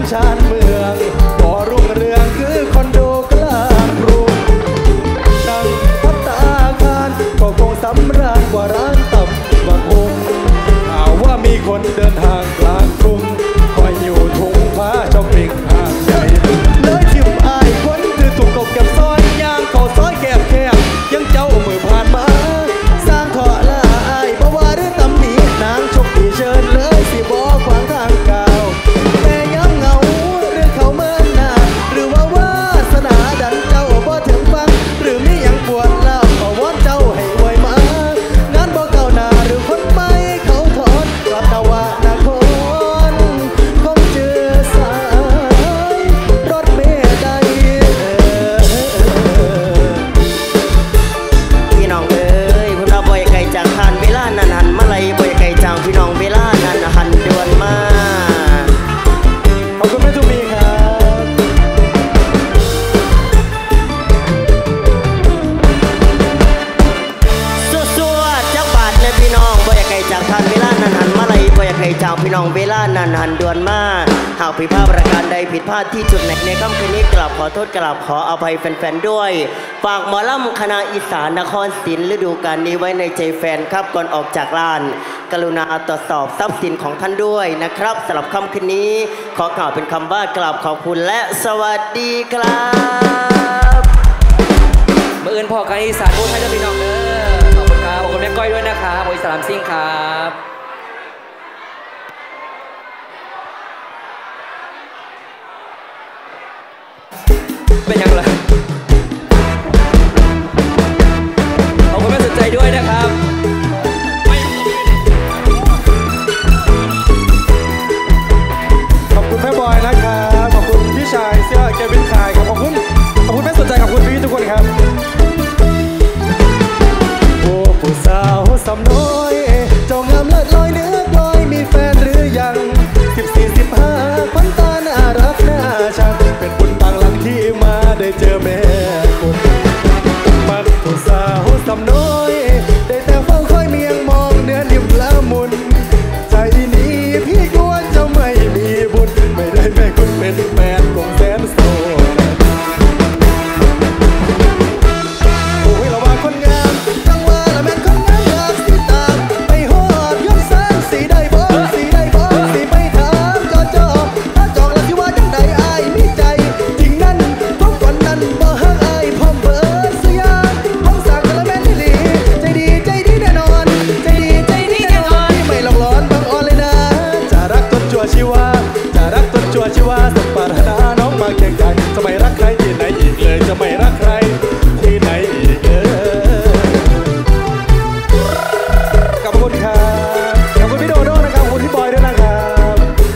ชานเมืองบ่รุ่งเรืองคือคอนโดกลางกรุงนั่งพัตตาคารก็คงสำราญกว่าร้านต่ำบางองค์ข่าวว่ามีคนเดินทางกลางกรุงคอยอยู่ทุ่งฟ้าช้อปปิ้งห้างใหญ่เลยทิมอายคนคือถูกกบเก็บซอยย่างเข้าซอยแคบยังเจ้ามือผ่านมาสร้างขอละอายบ่ว่าหรือตำหนินางชกดีเชิญเลยสิบ่ขวางทางก้าวแต่ยังเหงาหรือเขาเมินหน้าหรือว่าวาสนาดันเจ้าบ่ถึงฟังหรือมียังปวดเล่าขอวอนเจ้าให้ไวมางานบ่เก่าหน้าหรือคนไม่เขาถอนกลับนาวานาคนคงเจอสายรถเมล์ใดพี่น้องเอ้ยคุณว่าบ่อยไกลจากทานเวลานั้นหันมาไล่บ่อยไกลจากพี่น้องเวลานั้นหันด่วนมาขอบคุณแม่ทุกมีครับสู้ๆจักบาทเลยพี่น้องบ่อยไกลจากทานเวลานั้นหันมาไล่บ่อยไกลจากพี่น้องเวลานั้นหันด่วนมาหากผิดพลาดประการใดผิดพลาดที่จุดไหนในค่ำคืนนี้กราบขอโทษกราบขออภัยแฟนๆด้วยฝากหมอลำคณะอีสานนครศรีฤดูกาลนี้ไว้ในใจแฟนครับก่อนออกจากร้านกรุณาตรวจสอบทรัพย์สินของท่านด้วยนะครับสำหรับค่ำคืนนี้ขอกล่าวเป็นคำว่ากราบขอบคุณและสวัสดีครับมื่ออื่นพอกันอีสานพูดให้เจ้าพี่น้องเด้อขอบคุณครับขอบคุณแม่ก้อยด้วยนะครับบริษัทซิ่งครับเป็นยังไงขอบคุณแม่สนใจด้วยนะครับขอบคุณแม่บอยนะครับขอบคุณพี่ชายเสื้อเควินคายครับขอบคุณแม่สนใจขอบคุณพี่ทุกคนครับโอ้ผู้สาวสำน้อยเจ้างามเลิศลอยเนื้อกลอยมีแฟนหรือยัง14-15คนตาน่ารักน่าชังเป็นบุญบางหลังที่มาได้เจอแม่คนมักผู้สาวสำน้อยได้แต่เฝ้าคอยเมียงมองเนื้อนิ่มละมุนใจนี้พี่กลัวจะไม่มีบุญไม่ได้แม่คุณเป็นแฟนของแสนโสดโอ้ยเราว่าคนงามจังว่าละแม่นคนงามอยากสิตามไปหอดยนต์แสนสีได้บ่สีไปถามจอถ้าจองแล้วที่ว่าจังใดอายมีใจจริงนั้นทุกคนนั้นบ่ฮักอายพร้อมเบิดสุยางห้องสั่งละแม่นที่หลีใจดีแน่นอนใจดีแน่นอนไม่หลอกหลอนบางอ่อนเลยนะจะรักจนชั่วชีวาสมปรารถนาน้องมาเคียงกายจะไม่รักใครที่ไหนอีกเลยจะไม่รักใครที่ไหนอีกขอบคุณครับขอบคุณพี่โดโด้นะครับขอบคุณพี่บอยด้วยนะครับ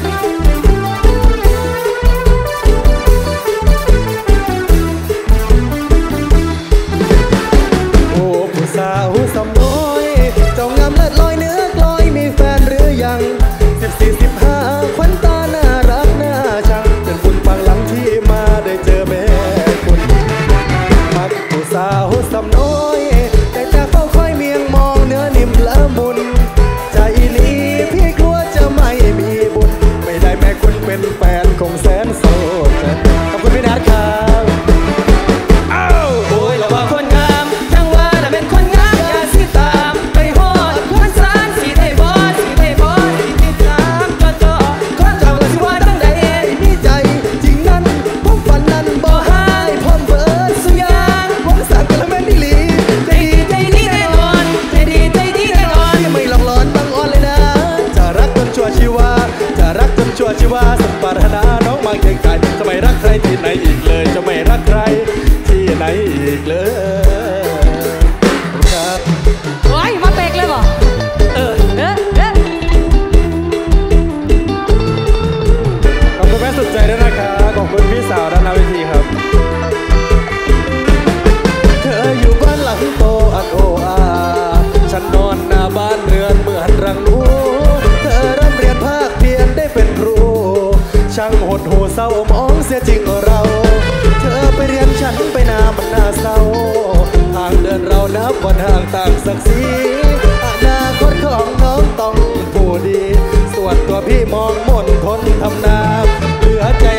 โอ้ผู้สาวสำน้อยเจ้างามเลิศลอยเนื้อกลอยมีแฟนหรือยัง14-15คนตาน่ารักน่าชังเป็นบุญบางหลังที่มาได้เจอแม่คุณมักผู้สาวสำน้อยแต่เฝ้าคอยเมียงมองเนื้อนิ่มละมุนใจนี้พี่กลัวจะไม่มีบุญไม่ได้แม่คุณเป็นแฟนของแสนโสดขอบคุณพี่นัทครับโอ้ยเราว่าคนงามจังว่าแต่เป็นคนงามอย่าสิตามไปหอดคนสานสีไทยบอสสีตามคนจองแล้วสิว่าตั้งใดมีใจจริงนั้นผมฝันนั้นบ่หายพร้อมเบิดสุยางวงสักละแม่นที่หลีใจดีแน่นอนไม่หลอกหลอนบางอ่อนเลยนะจะรักจนชั่วชีวาสมปรารถนาน้องมาเคียงกายจะไม่รักใครที่ไหนอีกเลยจะไม่รักใครที่ไหนอีกเลยครับโอ้ยมาเป๊กเลยบ่ขอบคุณแม่สุดใจด้วยนะครับขอบคุณพี่สาวด้านหน้าเวทีครับเธออยู่บ้านหลังโตอักโออาฉันนอนหน้าบ้านเรือนเหมือนรังหนูเธอร่ำเรียนภาคเพียรได้เป็นครูช่างหดหูเศร้ามองเสียจริงเราเธอไปเรียนฉันไปนามันน่าเศร้าทางเดินเรานับวันห่างต่างศักดิ์ศรีอนาคตของน้องต้องผู้ดีส่วนตัวพี่มองมนทนทำนาเหลือใจ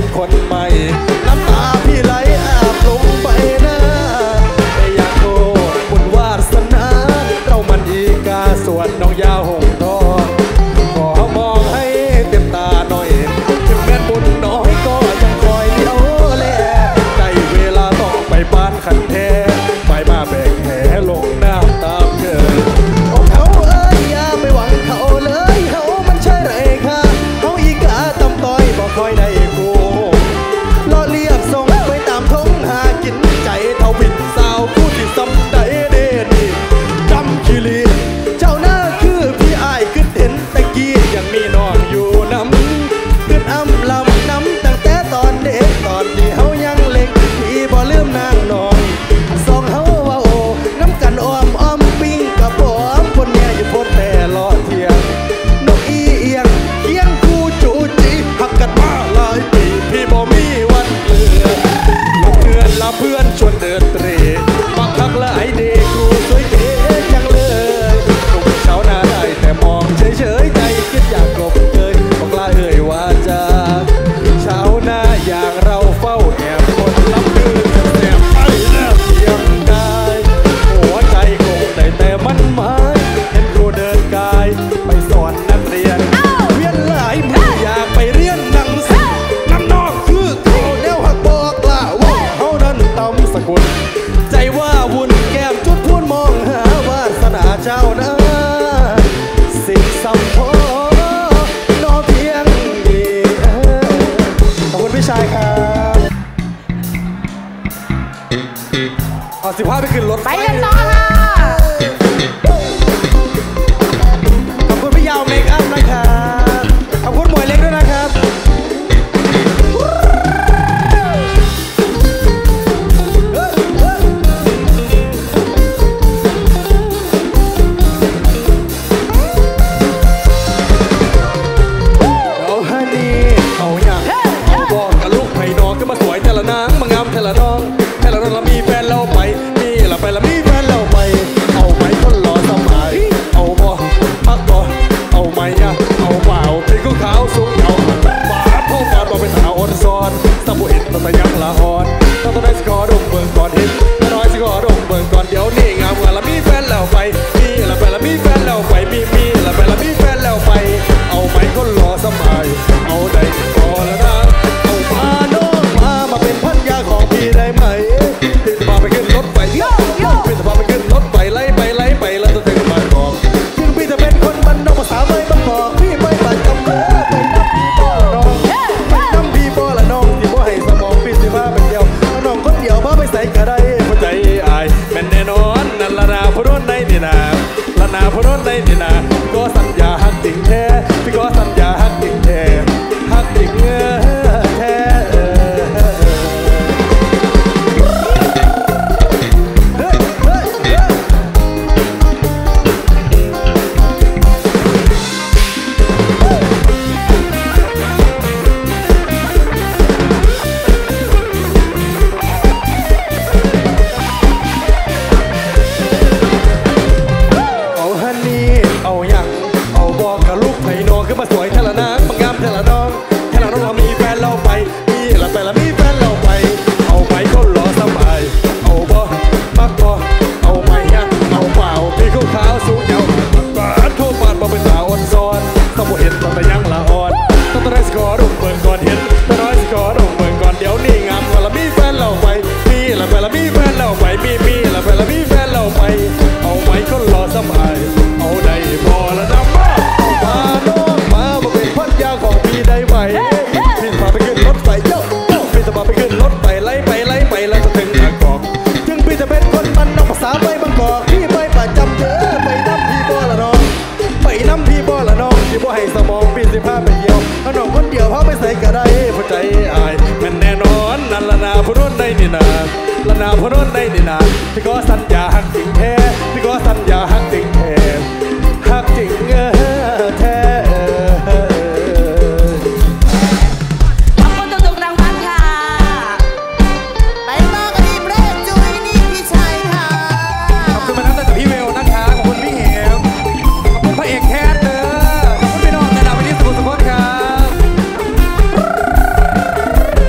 คนใหม่น้ำตาพี่ไหลอาบลงไปนะแต่อยากโทษบุญวาสนาเรามันอีกาส่วนน้องยาวหงทองขอมองให้เต็มตาหน่อยถึงแม้บุญน้อยก็ยังคอยเลี้ยวแลได้เวลาต้องไปบ้านขันแท้ไปมาแบกแหลงน้ำตามเกินเขาเอ้ยอย่าไปหวังเขาเลยเขามันใช่ไรค่ะเขาอีกาตำต้อยบอกคอยได้กูล้อเลียบส่งไปตามท้องหากินใจเท่าผิดสาวผู้ที่ซ้ำได้เด่นจำขี้ลีเจ้าหน้าคือพี่อายขึ้นเห็นตะกี้ยังมีน้องอยู่น้ำขึ้นอ้ำลำน้ำตั้งแต่ตอนเด็กตอนที่เฮายังเล็กพี่บ่ลืมนางนองสองเฮาว่าโอ้น้ำกันอ้อมอ้อมปิ้งกับปอมคนแง่อยู่พ้นแต่รอเที่ยงนกอีเอียงเคียงคู่จูจีหักกันมาหลายปีพี่บ่มีวันเลือลงเงินละเพื่อนชวนเดินเตร่บักทักละไอเด็กครูสวยเก๋จังเลยลูกเช้าหน้าได้แต่มองเฉยๆใจคิดอยากกลบเกยบอกลาเอ่ยว่าจะเช้าหน้าอย่างเราเฝ้าแอบคนรับมือแอบไปแล้วเพียงกายหัวใจคงได้แต่มันหมายเห็นครูเดินกายไปสอนนักเรียนเวียนหลายมืออยากไปเรียนหนังสือน้ำนอกคือเขาแนวหักบอกล่าว่าเขานั้นตำสกุลใจว่าวุ่นแก้มจุดพูนมองหาวาสนาเจ้านะสิ่งสำคัญนอเพียงดีขอบคุณพี่ชายครับเอา15ไปขึ้นรถไปกันต่อค่ะขอบคุณพี่ยาวเมคอัพนะครับขอบคุณหมวยเล็กด้วยนะครับเอาฮันนี่เอาอย่างเอาบอกกับลูกไผ่นองก็มาสวยแต่ละนางมางามแต่ละน้องแต่ละน้องเรามีแฟนเราไปมีละไปละมีแฟนเราไปเอาไหมคนหล่อสมัยเอาบ่มักบ่เอาไหมอะเอาเปล่าพี่ก็ขาวสูงเอาหมาพ่อฟาดบ่เป็นสาวอ่อนซ้อนสมุอินตั้งแต่ยังละหอนต้องได้สกอร์ดมเบิ่งก่อนเห็นน้อยสกอร์ดมเบิ่งก่อนเดี๋ยวนี่งามกว่าละมีแฟนแล้วไปมีละไปละมีแฟนแล้วไปมีละไปละมีแฟนแล้วไปเอาไหมคนหล่อสมัยเอาได้พอแล้วนะเอาพาน้องมาเป็นพันยาของพี่ได้ไหมพี่จะพาไปขึ้นรถไฟพี่จะพาไปขึ้นรถไฟไล่ไปแล้วจะถึงบางกอกถึงพี่จะเป็นคนมันนอกภาษาไม่บางกอกพี่ไม่บาดจำเลยไปนับพี่บ่ละน้องไปนับพี่บ่ละน้องที่บ่ให้สมองพี่สิพาไปเดียวน้องคนเดียวพาไปใส่กระไดหัวใจอายแม่นแน่นอนนั่นละนาพรุ่นในนี่นาละนาพรุ่นในนี่นาก็สัญญาหักจริงแท้พี่ก็สัญญาหักจริงแท้หักจริงแท้เอาฮันนี่เอาอย่างเอาบอกกับลูกไผ่นองขึ้นมาสวยเทละนางบางงามเทละน้องเรามีแฟนเราไปมีละไปละมีแฟนเราไปเอาไปคนหล่อสบายเอาบ่มักบ่เอาไหมอะเอาเปล่าพี่เขาขาวสูงยาวบาดโทษบาดบ่เป็นสาวอ่อนซ้อนต้องบ่เห็นต้องแต่ยังละอ่อนต้องได้สกอร์ดมเบิ่งก่อนเห็นต้องได้สกอร์ดมเบิ่งก่อนเดี๋ยวนี่งามกว่าละมีแฟนเราไปมีละไปละมีแฟนเราไปมีละไปละมีแฟนเราไปเอาไหมคนหล่อสบายเอาได้พอละนะมาพาน้องมาเป็นพันยาของพี่ได้ไหมพี่จะพาไปขึ้นรถไฟพี่จะพาไปขึ้นรถไฟไล่ไปแล้วจะถึงบางกอกถึงพี่จะเป็นคนมันนอกภาษาไม่บางกอกพี่ไม่ประจำเธอไปนับพี่บ่ละน้องไปน้ำพี่บ่ละน้องที่บ่ให้สมองพี่สิพาไปเดียวเอาน้องคนเดียวพาไปใส่กระไดหัวใจอายแม่นแน่นอนนั่นละนาพรุ่นในนี่นาละนาพรุ่นในนี่นาพี่ก็สัญญาหักจริงแท้พี่ก็สัญญาหักจริงแท้หักจริงแท้ขอบคุณทุกๆรางวัลค่ะไปมากกันดีเบรกจุยนี่พี่ชัยค่ะขอบคุณมาตั้งแต่พี่เวลนะคะขอบคุณพี่เหมขอบคุณพระเอกแคทเด้อขอบคุณพี่น้องในดาววินิสมุทรสงคราม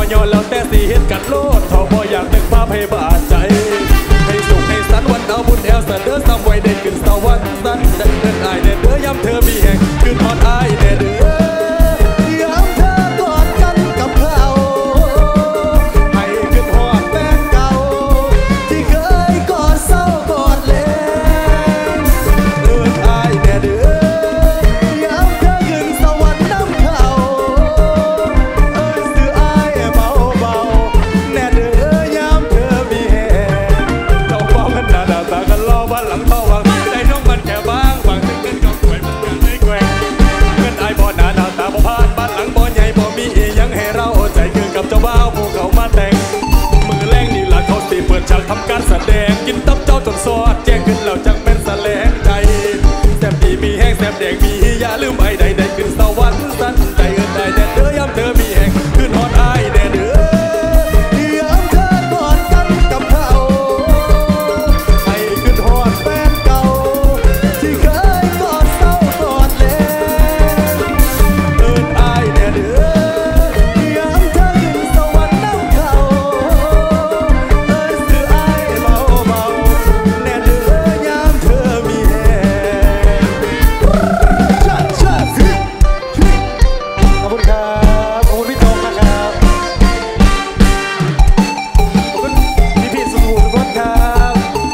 ย้อนแล้วแต่สีเห็นกันโลดทอบ่อยากนึกภาพให้บาดใจให้สุขให้สันวันเอาบุญแอลเสนอซ้ำไว้ได้ขึ้นสวรรค์สั้นได้เดินอายแน่เด้อยามเธอมีแห่งขึ้นฮอดอายแน่เด้อยามเธอกอดกันกับเขาให้ขึ้นฮอดแฟนเก่าที่เคยกอดเศร้ากอดเล่นเดินอายแน่เด้อยามเธอขึ้นสวรรค์น้ำเขาซื้ออายเบาเบาแน่เด้อยามเธอมีแห่เราเฝ้ากันหน้าตากันรอวันหลังท่อวังใจน้องมันแค่บางบางถึงกันก็ป่วยมันกันไม่แกว่งเงินอายบ่หน้าตาบ่พานบ้านหลังบ่ใหญ่บ่มีอีหยังให้เราใจคือกับเจ้าบ่าวผู้เขามาแต่งมือแรงนี่ล่ะเขาสิเปิดฉากทำการแสดงกินตับเจ้าจนสอดแจ้งขึ้นแล้วจังเป็นแสลงใจแซ่บดีมีแห้งแซ่บแดงมีอย่าลืมไอ้ใดได้ขึ้นสวรรค์สั้นใจเอิ้นได้แน่เด้อยามเธอมีแห้งขึ้นฮอดอายแน่เด้อยามเธอกอดกันกับเขาให้ขึ้นฮอดแฟนเก่าที่เคยกอดเศร้ากอดเล่นเอิ้นอายแน่เด้อยามเธอขึ้นสวรรค์น้ำเขาซื้ออายเบาเบาแน่เด้อยามเธอมีแห้งชาชาสิขอบคุณครับขอบคุณพี่ตงนะครับขอบคุณพี่สุขุมทุกคนครับ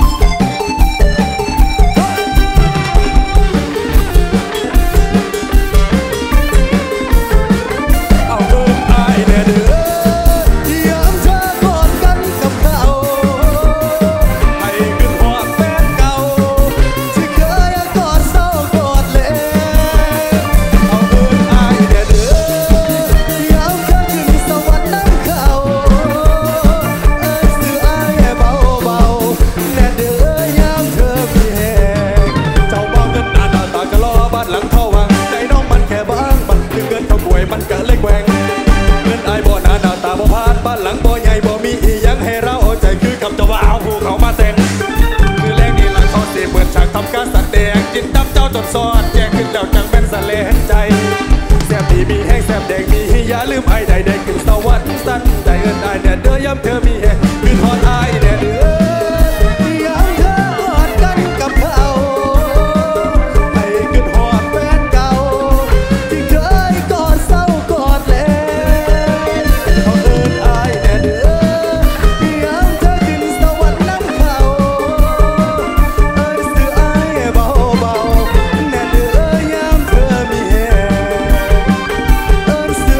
เอาเอิ้นอายแน่เด้อยามเธอกอดกันกับเขาให้ขึ้นฮอดแฟนเก่าที่เคยกอดเศร้ากอดเล่นเอาเอิ้นอายแน่เด้อยามเธอขึ้นสวรรค์น้ำเขาซื้ออายเบาเบาแน่เด้อยามเธอมีแห่งเจ้าบ่าวเงินหน้าตากะลอบ้านหลังเข้าวังใจน้องมันแค่บางมันถึงเงินเขาป่วยมันก็เลยแกว่งเงินอายบ่หน้าตาบ่พานบ้านหลังบ่ใหญ่บ่มีอีหยังให้เราเอาใจคือกับเจ้าบ่าวผู้เขามาแต่งมือแรงนี่ล่ะเขาสิเปิดฉากทำการแสดงกินตับเจ้าจนสอดแจ้งขึ้นแล้วจังเป็นแสลงใจแซ่บดีมีแห้งแซ่บแดงมีอย่าลืมไอ้ใดได้ขึ้นสวรรค์สั้นใจเอิ้นอายแน่เด้อยามเธอมีแห้งขึ้นฮอดอายแน่เด้อยามเธอกอดกันกับเขาให้ขึ้นฮอดแฟนเก่าที่เคยกอดเศร้ากอดเล่นเขาเอิ้นอายแน่เด้อยามเธอขึ้นสวรรค์น้ำเขาซื้ออายเบาเบาแน่เด้อยามเธอมีแห้งซื้อ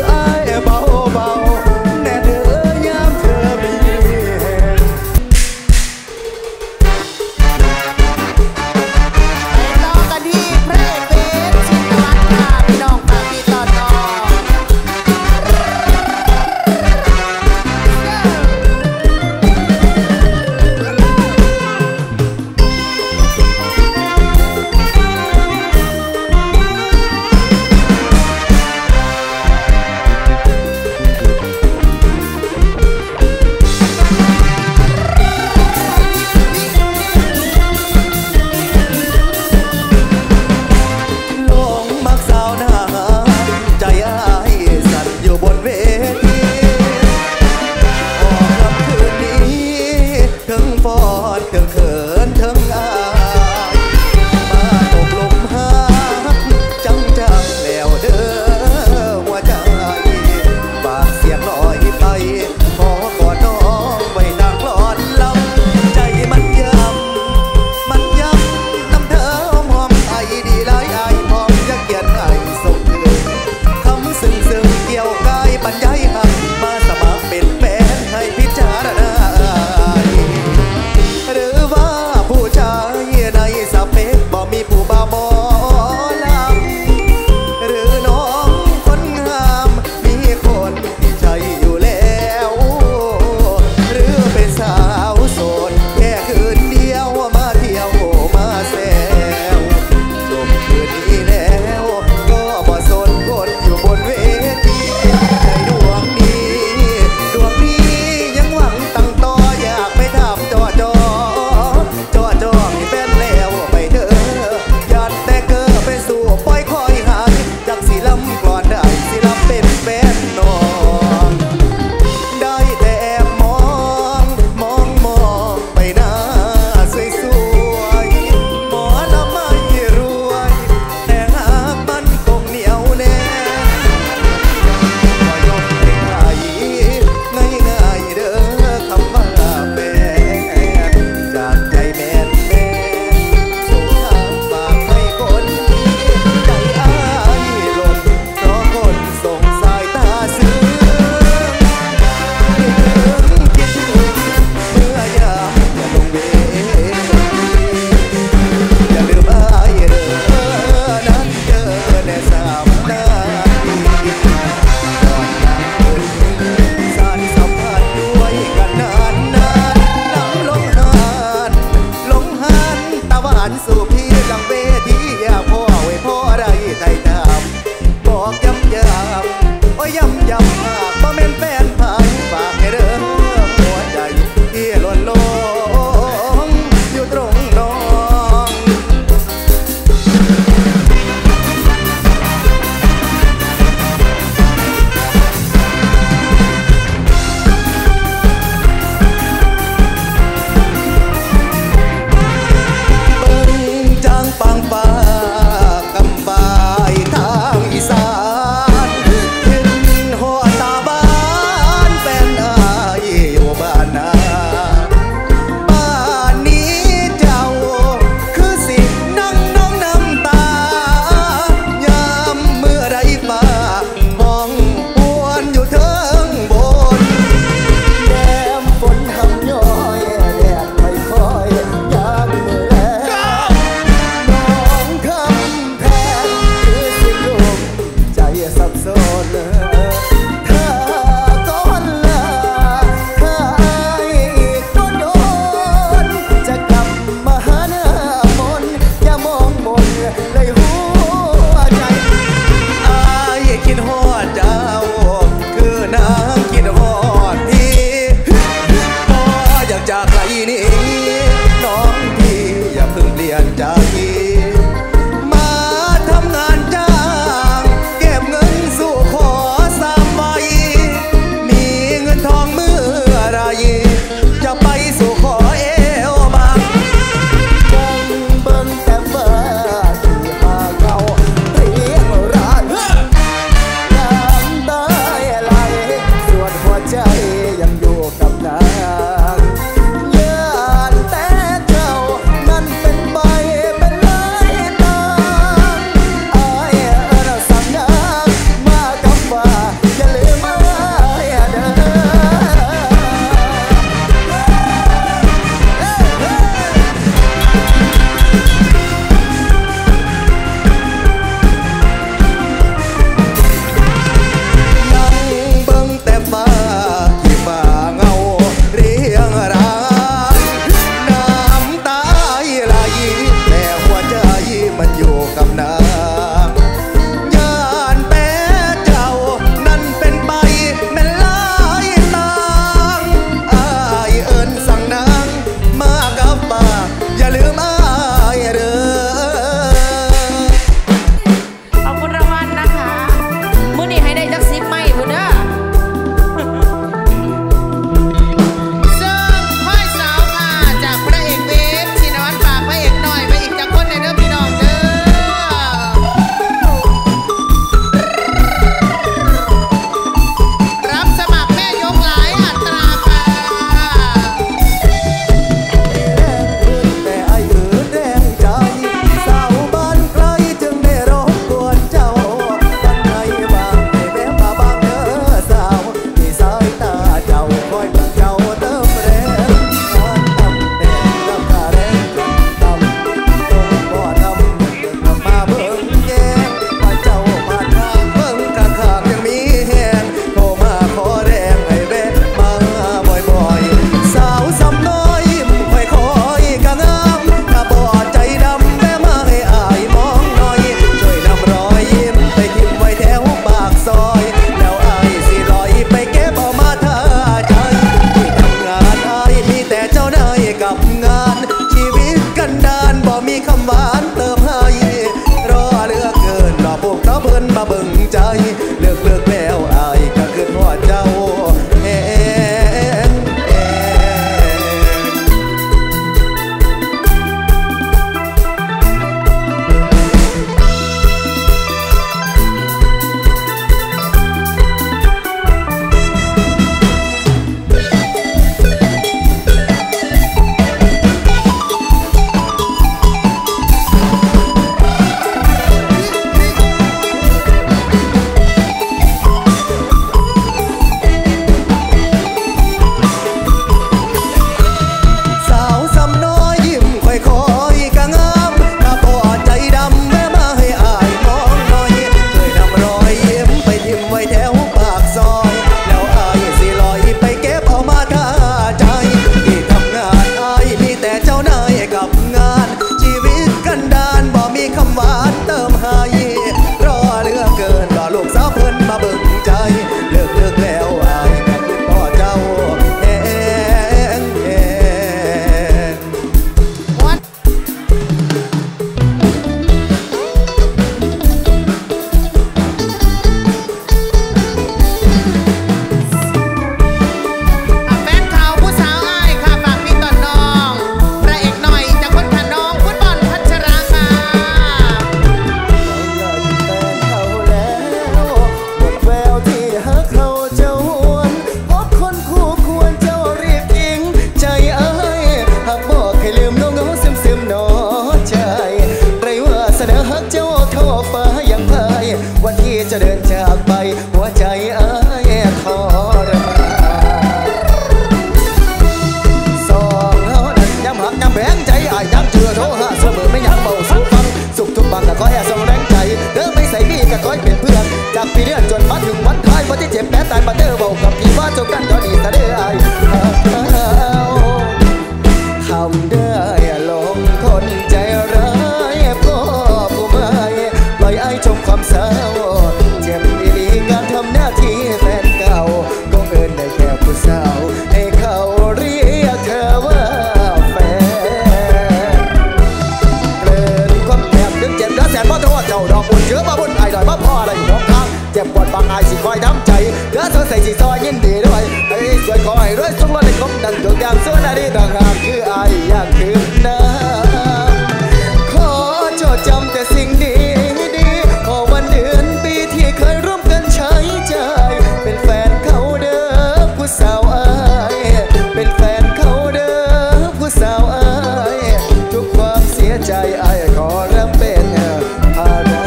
อสดใสสีซอยยินดีด้วยไอ้สวยขอให้รวยสุขล้นในคมดังตัวอย่างส่วนอะไรต่างหากคือไอ้อยากดื่มน้ำขอจดจำแต่สิ่งดีดีขอวันเดือนปีที่เคยร่วมกันใช้ใจเป็นแฟนเขาเด้อผู้สาวอ้ายเป็นแฟนเขาเด้อผู้สาวอ้ายทุกความเสียใจอ้ายขอรับเป็นภาระ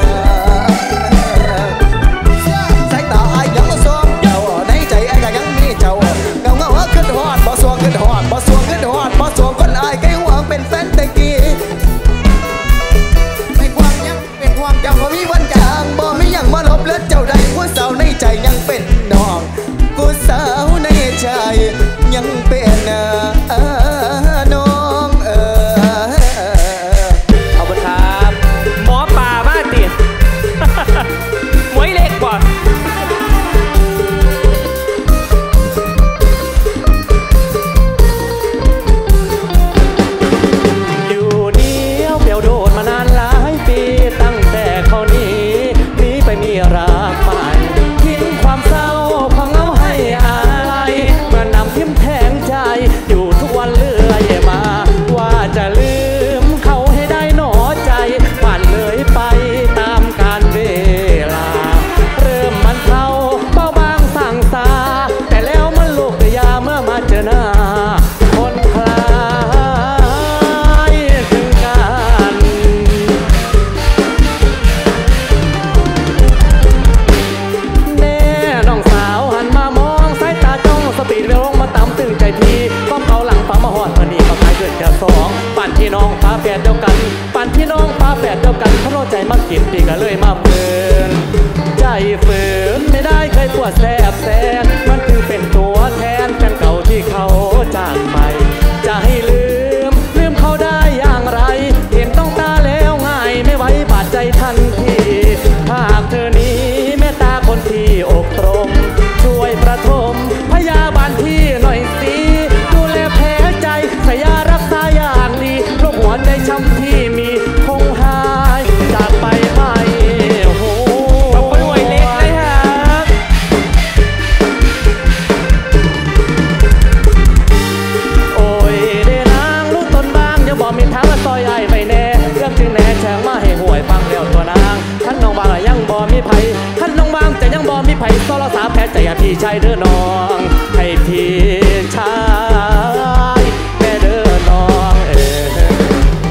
สายตาอ้ายยังบ่สวงเจ้าในใจอ้ายก็ยังมีเจ้าเงาเงาขึ้นหอดบ่สวงขึ้นหอดบ่สวงขึ้นหอดบ่สวงคนอ้ายใกล้หวังเป็นแฟนแต่กี้ไม่ความยังเป็นความยังบ่มีวันจางบ่มียังมาลบเลือดเจ้าใดผู้สาวในใจยังเป็นน้องผู้สาวในใจยังเป็นน้องเอาบนครับหมอป่ามาติหมวยเล็กกว่าอยู่เดียวเปลี่ยวโดดมานานหลายปีตั้งแต่เขาหนีไปมีรักใหม่ทิ้งความเศร้าความเหงาให้อายเมื่อนำทิ่มแทงใจอยู่ทุกวันเรื่อยมาว่าจะลืมเขาให้ได้หนอใจผ่านเลยไปตามกาลเวลาเริ่มมันเศร้าเบาบางสั่งสาแต่แล้วมันโลกกระยาเมื่อมาเจอหน้าคนคล้ายถึงกันแน่น้องสาวหันมามองสายตาจ้องสปีดเร็วลงมาตามตึงใจทีก็เขาหลังฟ้ามาหอดมันนี่มาขายเกินจะสองปั่นพี่น้องฟ้าแฝดเดียวกันปั่นพี่น้องฟ้าแฝดเดียวกันเขาโน้ใจมากินดีก็เลยมาเปินใจฝืนไม่ได้เคยปวดแสบแสนมันจึงเป็นตัวแทนแฟนเก่าที่เขาจากไปจะให้ลืมเขาได้อย่างไรเห็นต้องตาแล้วง่ายไม่ไหวบาดใจทันทีหากเธอนี้แม่ตาคนที่อกตรงช่วยประทมพยาบาลพี่หน่อยสิดูแลแผลใจใส่ยารักษาอย่างดีโรคหัวใจช้ำที่มีคงหายจากไปไม่โหขอบคุณหน่วยเล็กเลยฮะโอ้ยเดนางลูกต้นบางอย่าบอกมีทางละซอยไอ้ไปแน่เรื่องจึงแน่แฉงมาให้ห่วยฟังแล้วตัวนางท่านน้องบางยังบ่มีไผท่านน้องบางจะยังบ่มีไผโซลสาแพ้ใจพี่ชายเด้อน้องให้พี่ชาย